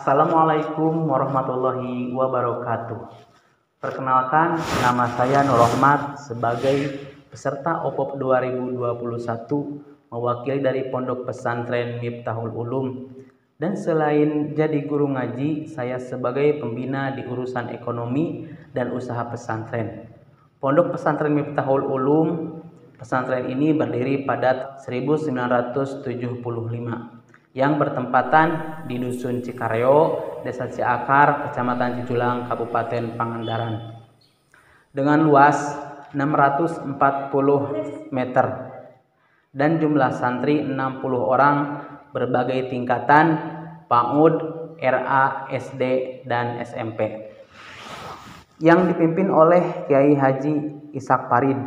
Assalamualaikum warahmatullahi wabarakatuh. Perkenalkan, nama saya Nur Rahmat sebagai peserta OPOP 2021 mewakili dari Pondok Pesantren Miftahul Ulum. Dan selain jadi guru ngaji, saya sebagai pembina di urusan ekonomi dan usaha pesantren. Pondok Pesantren Miftahul Ulum, pesantren ini berdiri pada 1975 yang bertempatan di Dusun Cikareo, Desa Ciakar, Kecamatan Cijulang, Kabupaten Pangandaran. Dengan luas 640 meter dan jumlah santri 60 orang berbagai tingkatan, PAUD, RA, SD, dan SMP. Yang dipimpin oleh Kiai Haji Ishak Farid.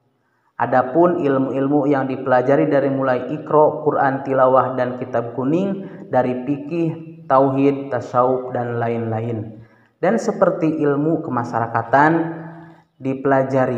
Adapun ilmu-ilmu yang dipelajari dari mulai Iqra, Quran, tilawah, dan kitab kuning, dari fikih, tauhid, tasawuf, dan lain-lain. Dan seperti ilmu kemasyarakatan dipelajari,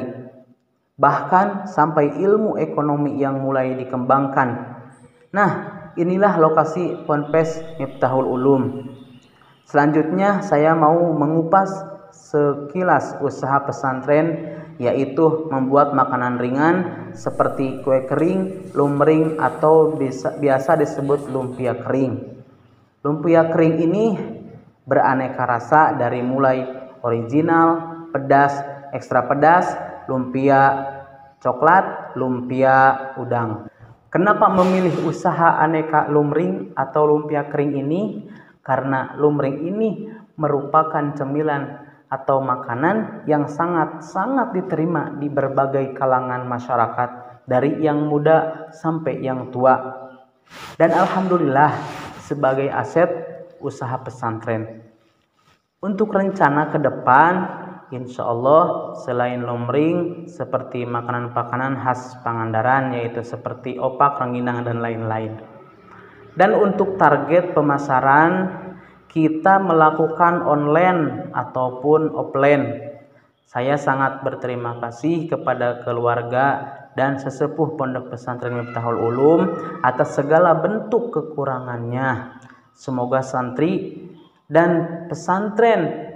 bahkan sampai ilmu ekonomi yang mulai dikembangkan. Nah, inilah lokasi Ponpes Miftahul Ulum. Selanjutnya saya mau mengupas sekilas usaha pesantren, yaitu membuat makanan ringan seperti kue kering, lumring, atau biasa disebut lumpia kering. Lumpia kering ini beraneka rasa dari mulai original, pedas, ekstra pedas, lumpia coklat, lumpia udang. Kenapa memilih usaha aneka lumring atau lumpia kering ini? Karena lumring ini merupakan cemilan atau makanan yang sangat-sangat diterima di berbagai kalangan masyarakat, dari yang muda sampai yang tua. Dan alhamdulillah sebagai aset usaha pesantren. Untuk rencana ke depan, insya Allah selain lumring, seperti makanan-makanan khas Pangandaran, yaitu seperti opak, rengginang, dan lain-lain. Dan untuk target pemasaran, kita melakukan online ataupun offline. Saya sangat berterima kasih kepada keluarga dan sesepuh Pondok Pesantren Miftahul Ulum atas segala bentuk kekurangannya. Semoga santri dan pesantren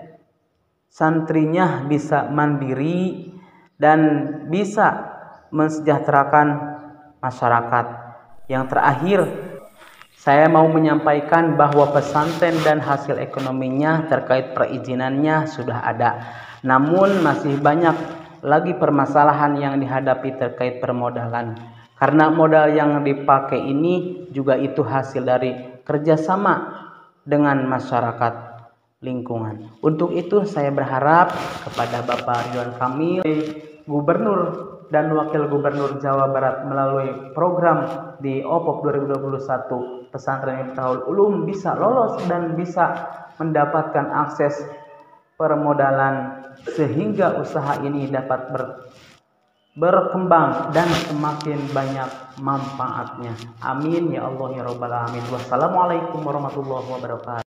santrinya bisa mandiri dan bisa mensejahterakan masyarakat. Yang terakhir, saya mau menyampaikan bahwa pesantren dan hasil ekonominya terkait perizinannya sudah ada. Namun masih banyak lagi permasalahan yang dihadapi terkait permodalan. Karena modal yang dipakai ini juga itu hasil dari kerjasama dengan masyarakat lingkungan. Untuk itu saya berharap kepada Bapak Ridwan Kamil, Gubernur dan Wakil Gubernur Jawa Barat, melalui program di OPOP 2021 Pesantren Miftahul Ulum bisa lolos dan bisa mendapatkan akses permodalan sehingga usaha ini dapat berkembang dan semakin banyak manfaatnya. Amin ya Allah ya Rabbal Alamin. Wassalamualaikum warahmatullahi wabarakatuh.